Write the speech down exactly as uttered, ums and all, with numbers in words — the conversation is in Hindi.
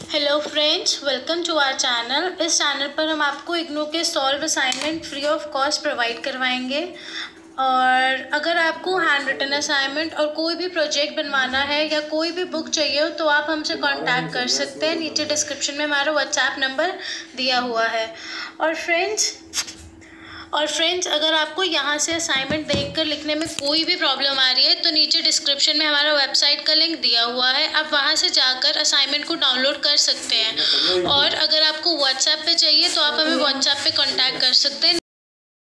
Hello friends, welcome to our channel. इस चैनल पर हम आपको इग्नू के solve assignment free of cost provide करवाएंगे। और अगर आपको हैंड रिटन असाइनमेंट और कोई भी प्रोजेक्ट बनवाना है या कोई भी बुक चाहिए हो तो आप हमसे कांटेक्ट कर सकते हैं। नीचे डिस्क्रिप्शन में हमारा व्हाट्सएप नंबर दिया हुआ है। और फ्रेंड्स और फ्रेंड्स अगर आपको यहाँ से असाइनमेंट देखकर लिखने में कोई भी प्रॉब्लम आ रही है तो नीचे डिस्क्रिप्शन में हमारा वेबसाइट का लिंक दिया हुआ है, आप वहाँ से जाकर असाइनमेंट को डाउनलोड कर सकते हैं। और अगर आपको व्हाट्सएप पे चाहिए तो आप हमें व्हाट्सएप पे कांटेक्ट कर सकते हैं।